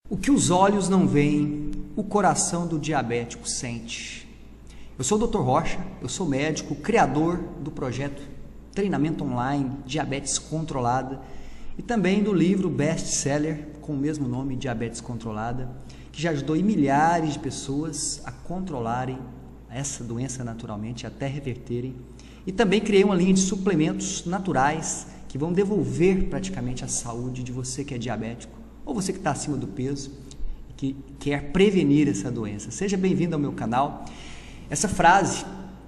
O que os olhos não veem, o coração do diabético sente. Eu sou o Dr. Rocha, eu sou médico, criador do projeto Treinamento Online Diabetes Controlada e também do livro best-seller com o mesmo nome, Diabetes Controlada, que já ajudou milhares de pessoas a controlarem essa doença naturalmente, até reverterem. E também criei uma linha de suplementos naturais que vão devolver praticamente a saúde de você que é diabético ou você que está acima do peso e que quer prevenir essa doença. Seja bem-vindo ao meu canal. Essa frase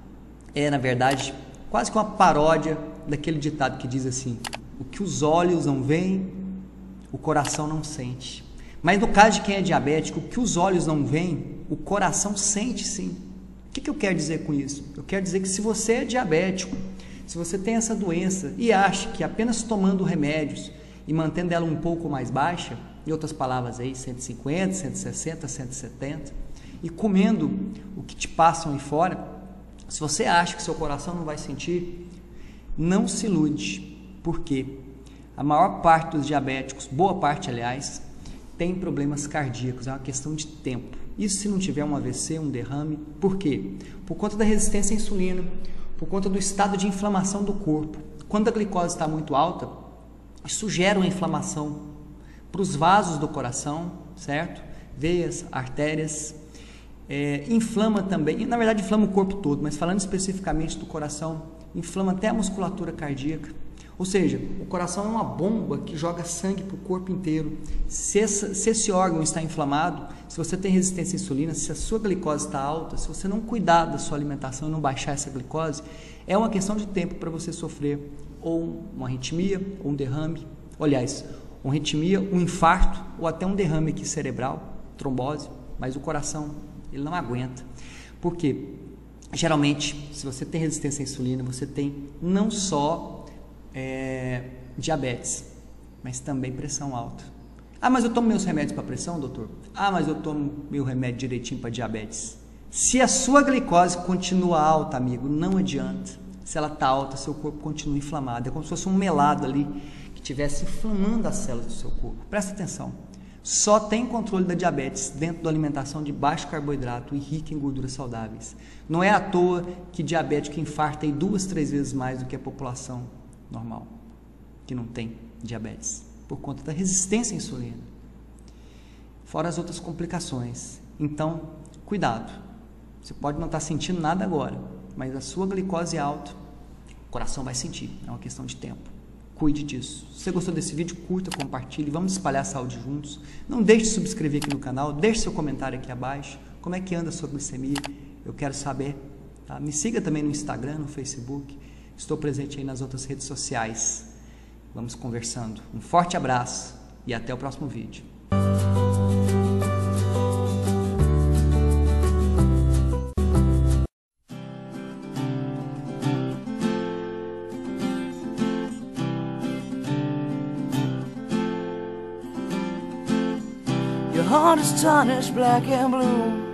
é, na verdade, quase que uma paródia daquele ditado que diz assim: o que os olhos não veem, o coração não sente. Mas no caso de quem é diabético, o que os olhos não veem, o coração sente sim. O que eu quero dizer com isso? Eu quero dizer que se você é diabético, se você tem essa doença e acha que apenas tomando remédios e mantendo ela um pouco mais baixa, em outras palavras aí, 150, 160, 170, e comendo o que te passam aí fora, se você acha que seu coração não vai sentir, não se ilude, porque a maior parte dos diabéticos, boa parte aliás, tem problemas cardíacos, é uma questão de tempo. Isso se não tiver um AVC, um derrame. Por quê? Por conta da resistência à insulina, por conta do estado de inflamação do corpo. Quando a glicose está muito alta, isso gera uma inflamação para os vasos do coração, certo? Veias, artérias, inflama também, na verdade inflama o corpo todo, mas falando especificamente do coração, inflama até a musculatura cardíaca. Ou seja, o coração é uma bomba que joga sangue para o corpo inteiro. Se esse órgão está inflamado, se você tem resistência à insulina, se a sua glicose está alta, se você não cuidar da sua alimentação e não baixar essa glicose, é uma questão de tempo para você sofrer ou uma arritmia, ou um derrame, aliás, uma arritmia, um infarto, ou até um derrame aqui cerebral, trombose, mas o coração, ele não aguenta. Por quê? Geralmente, se você tem resistência à insulina, você tem não só diabetes, mas também pressão alta. Ah, mas eu tomo meus remédios para pressão, doutor? Ah, mas eu tomo meu remédio direitinho para diabetes. Se a sua glicose continua alta, amigo, não adianta. Se ela está alta, seu corpo continua inflamado. É como se fosse um melado ali que estivesse inflamando as células do seu corpo. Presta atenção. Só tem controle da diabetes dentro da alimentação de baixo carboidrato e rica em gorduras saudáveis. Não é à toa que diabético infarta aí 2, 3 vezes mais do que a população normal, que não tem diabetes, por conta da resistência à insulina, fora as outras complicações. Então, cuidado, você pode não estar sentindo nada agora, mas a sua glicose alta, o coração vai sentir, é uma questão de tempo. Cuide disso. Se você gostou desse vídeo, curta, compartilhe, vamos espalhar a saúde juntos. Não deixe de subscrever aqui no canal, deixe seu comentário aqui abaixo, como é que anda a sua glicemia, eu quero saber, tá? Me siga também no Instagram, no Facebook, estou presente aí nas outras redes sociais. Vamos conversando. Um forte abraço e até o próximo vídeo. Your heart is tarnished black and blue.